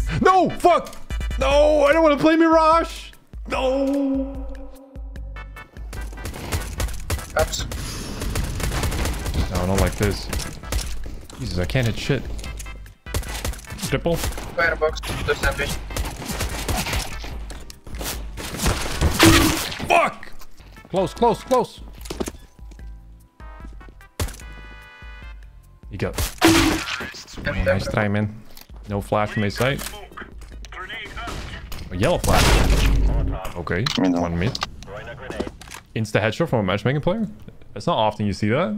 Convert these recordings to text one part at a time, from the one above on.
No, fuck. No, I don't want to play Mirage. No. Ups. No, not like this. Jesus, I can't hit shit. Triple. Firebox to sandwich. Fuck! Close, close, close. You go. And Nice try, man. No flash from his side. A yellow flash. Okay, one mid. Insta headshot from a matchmaking player? It's not often you see that.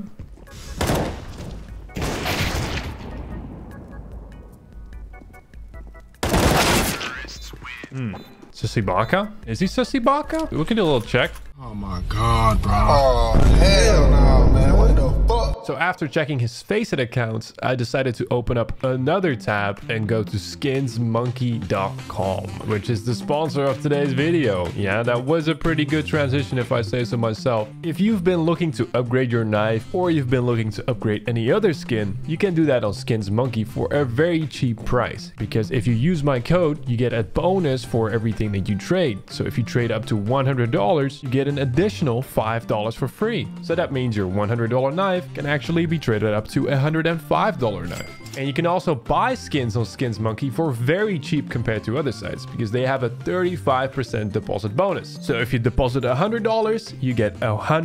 Sussy Baka? Is he Sussy Baka? We can do a little check. Oh my god, bro. Oh, hell no, man. What the fuck? So after checking his Faceit accounts, I decided to open up another tab and go to skinsmonkey.com, which is the sponsor of today's video. Yeah, that was a pretty good transition if I say so myself. If you've been looking to upgrade your knife or you've been looking to upgrade any other skin, you can do that on Skinsmonkey for a very cheap price. Because if you use my code, you get a bonus for everything that you trade. So if you trade up to $100, you get an additional $5 for free. So that means your $100 knife can actually be traded up to a $105 knife. And you can also buy skins on Skinsmonkey for very cheap compared to other sites because they have a 35% deposit bonus. So if you deposit $100, you get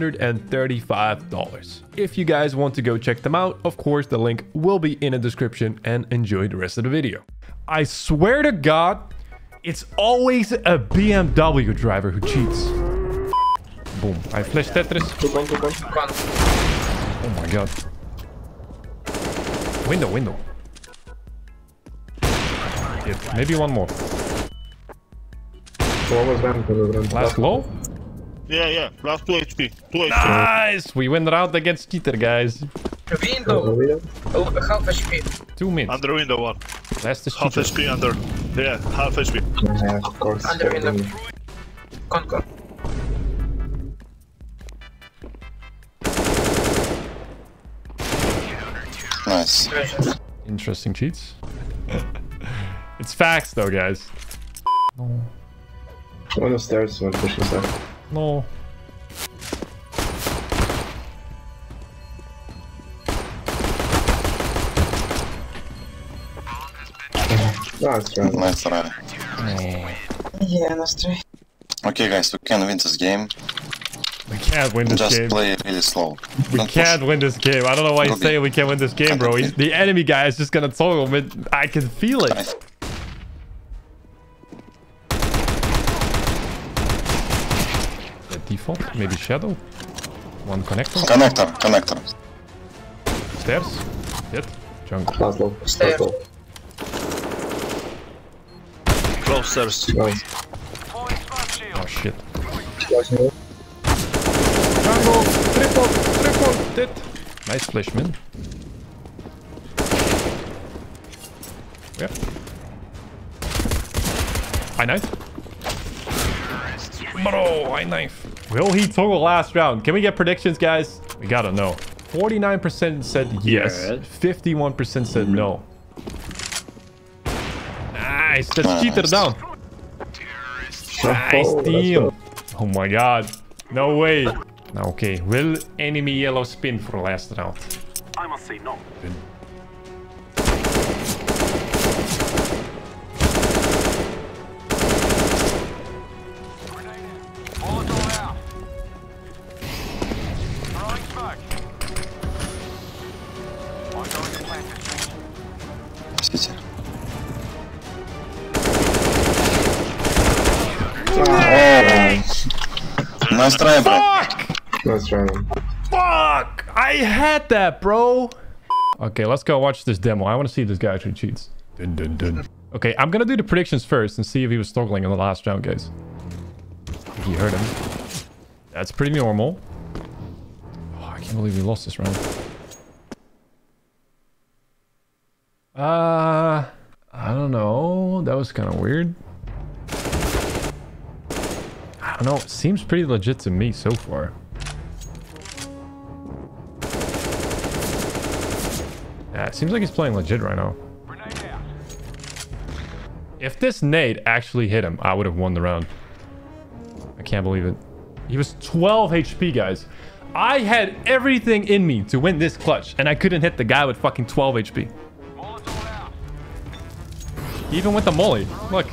$135. If you guys want to go check them out, of course, the link will be in the description, and enjoy the rest of the video. I swear to God, it's always a BMW driver who cheats. Boom. I flash Tetris. Con. Oh my god. Window, window. Yep. Maybe one more. Last low? Yeah. Last 2 HP. 2 HP. Nice! We win the round against cheater, guys. Window. Oh, half HP. 2 minutes. Under window one. Last is Half cheater. HP under. Yeah, half HP. Yeah, of course. Under window. Con. Nice. Interesting cheats. It's facts though, guys. No. One upstairs, one pushing stuff. No. Nice round. Nice try. Yeah, that's true. Okay, guys, we can win this game. We can't win this Just game. play really slow. We Don't can't win this game. I don't know why you Okay. say we can't win this game, bro. The enemy guy is just gonna toggle mid. I can feel it. Nice. The default, maybe shadow. One connector. Connector. Stairs. Hit. Jungle. Last low. Stairs. Last low. Close stairs. Nice. Oh shit. Flashing. Jungle. Triple. Hit. Nice flash, man. Yeah. I knife. Bro, I knife. Will he toggle last round? Can we get predictions, guys? We gotta know. 49% said yes. 51% said no. Nice. That's cheater down. Nice team. Oh my god. No way. Okay. Will enemy yellow spin for last round? I must say no. Good. Molotov out. Throwing smoke. I'm going to plant this thing. City. Nice try, bro. Fuck! Nice round. Fuck! I had that, bro. Okay, let's go watch this demo. I want to see if this guy actually cheats. Dun, dun, dun. Okay, I'm gonna do the predictions first and see if he was toggling in the last round, guys. He heard him. That's pretty normal. Oh, I can't believe we lost this round. I don't know. That was kind of weird. I don't know. It seems pretty legit to me so far. Yeah, it seems like he's playing legit right now. Grenade out. If this nade actually hit him, I would have won the round. I can't believe it. He was 12 HP, guys. I had everything in me to win this clutch, and I couldn't hit the guy with fucking 12 HP. Molotov out. Even with the molly. Look.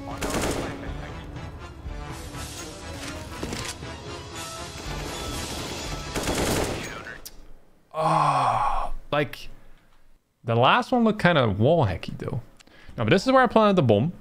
Oh, like, the last one looked kind of wall hacky, though. No, but this is where I planted the bomb.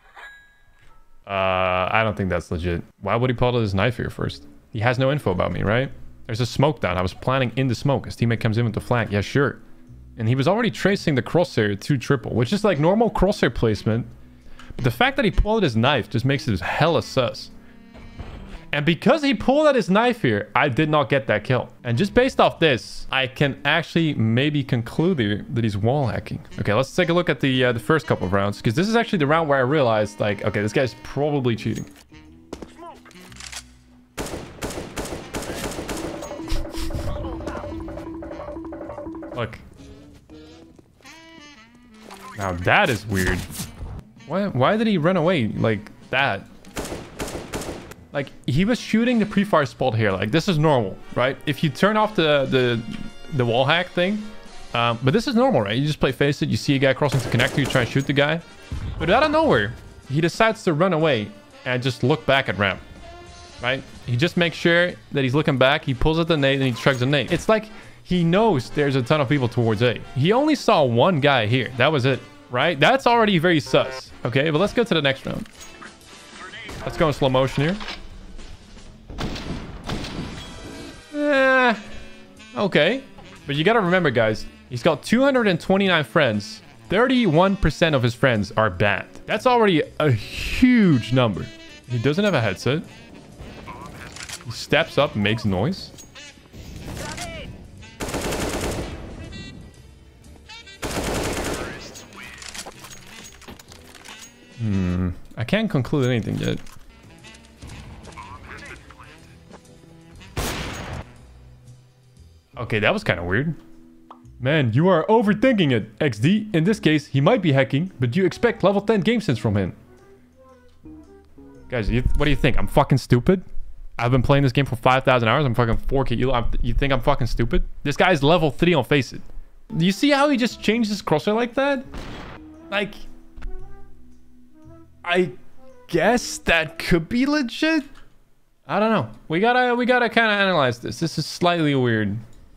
I don't think that's legit. Why would he pull out his knife here first? He has no info about me, right? There's a smoke down. I was planning in the smoke. His teammate comes in with the flank. Yeah, sure. And he was already tracing the crosshair to triple, which is like normal crosshair placement. But the fact that he pulled out his knife just makes it hella sus. And because he pulled out his knife here, I did not get that kill. And just based off this, I can actually maybe conclude here that he's wall hacking. Okay, let's take a look at the first couple of rounds, because this is actually the round where I realized, like, okay, this guy's probably cheating. Look. Now that is weird. Why did he run away like that? Like, he was shooting the pre-fire spot here. Like, this is normal, right? If you turn off the wall hack thing. But this is normal, right? You just play face it. You see a guy crossing the connector. You try and shoot the guy. But out of nowhere, he decides to run away and just look back at ramp. Right? He just makes sure that he's looking back. He pulls out the nade and he chugs the nade. It's like he knows there's a ton of people towards A. He only saw one guy here. That was it, right? That's already very sus. Okay, but let's go to the next round. Let's go in slow motion here. Okay. But you gotta remember, guys, he's got 229 friends. 31% of his friends are banned. That's already a huge number. He doesn't have a headset. He steps up and makes noise. I can't conclude anything yet. Okay, that was kind of weird. Man, you are overthinking it, XD. In this case, he might be hacking, but you expect level 10 game sense from him. Guys, what do you think? I'm fucking stupid? I've been playing this game for 5,000 hours. I'm fucking 4K. You think I'm fucking stupid? This guy's level 3 on Face It. Do you see how he just changed his crosshair like that? Like, I guess that could be legit. I don't know. We gotta kind of analyze this. This is slightly weird.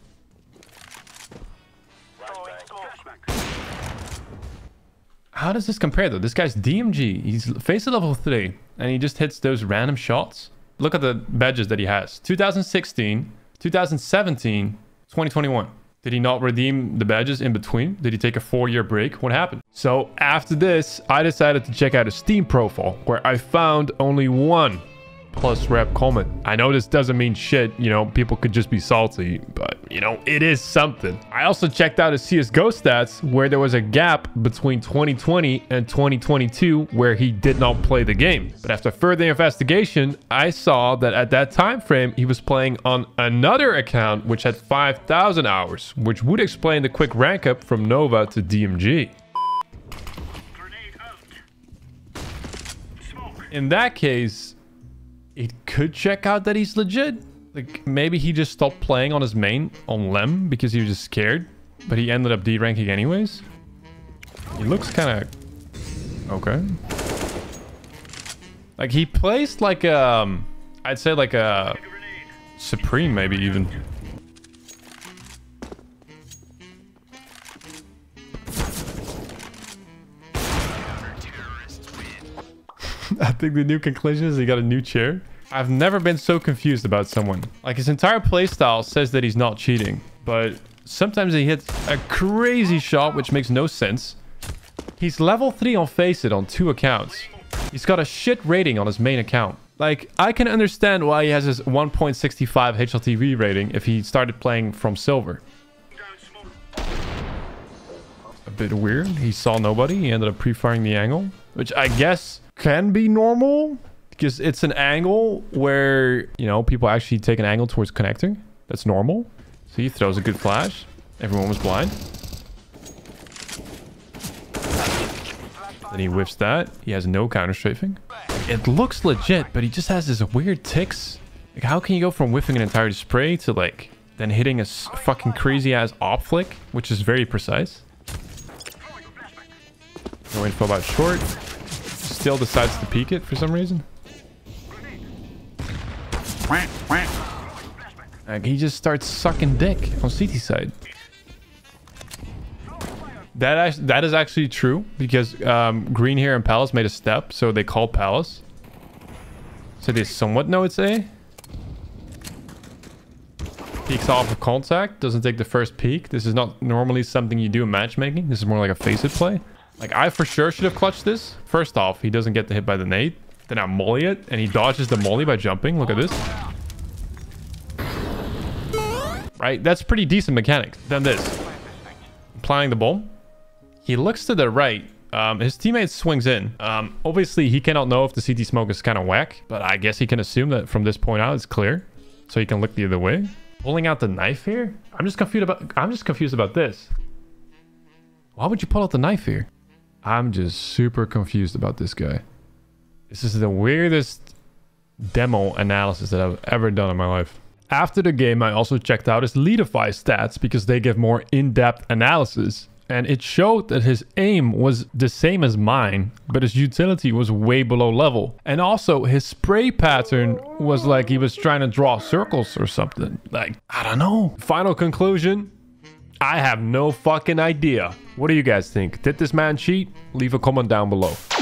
How does this compare though? This guy's DMG. He's Face It level 3 and he just hits those random shots. Look at the badges that he has. 2016, 2017, 2021. Did he not redeem the badges in between? Did he take a 4-year break? What happened? So after this, I decided to check out his Steam profile, where I found only one plus rep comment. I know this doesn't mean shit, you know, people could just be salty, but you know, it is something. I also checked out his CSGO stats, where there was a gap between 2020 and 2022 where he did not play the game. But after further investigation, I saw that at that time frame he was playing on another account which had 5,000 hours, which would explain the quick rank up from Nova to DMG. In that case, it could check out that he's legit. Like, maybe he just stopped playing on his main on Lem because he was just scared, but he ended up D-ranking anyways. He looks kind of okay. Like, he plays like I'd say like a Supreme, maybe even. I think the new conclusion is he got a new chair. I've never been so confused about someone. Like, his entire playstyle says that he's not cheating, but sometimes he hits a crazy shot which makes no sense. He's level 3 on Face It on 2 accounts. He's got a shit rating on his main account. Like, I can understand why he has his 1.65 HLTV rating if he started playing from silver. A bit weird. He saw nobody. He ended up pre-firing the angle, which I guess can be normal because it's an angle where, you know, people actually take an angle towards connector. That's normal. So he throws a good flash. Everyone was blind. Then he whiffs that. He has no counter strafing. It looks legit, but he just has this weird ticks. Like, how can you go from whiffing an entire spray to like then hitting a fucking crazy ass op flick, which is very precise? No info about short. Still decides to peek it for some reason. Like, he just starts sucking dick on CT side. That is actually true because Green here and Palace made a step, so they called Palace. So they somewhat know it's A. Peeks off of contact, doesn't take the first peek. This is not normally something you do in matchmaking. This is more like a face it play. Like, I for sure should have clutched this. First off, he doesn't get the hit by the nade. Then I molly it, and he dodges the molly by jumping. Look at this. Right? That's pretty decent mechanics. Then this. Applying the bomb. He looks to the right. His teammate swings in. Obviously, he cannot know if the CT smoke is kind of whack, but I guess he can assume that from this point out, it's clear. So he can look the other way. Pulling out the knife here? I'm just confused about this. Why would you pull out the knife here? I'm just super confused about this guy. This is the weirdest demo analysis that I've ever done in my life. After the game, I also checked out his Leadify stats because they give more in-depth analysis. And it showed that his aim was the same as mine, but his utility was way below level. And also his spray pattern was like he was trying to draw circles or something. Like, I don't know. Final conclusion, I have no fucking idea. What do you guys think? Did this man cheat? Leave a comment down below.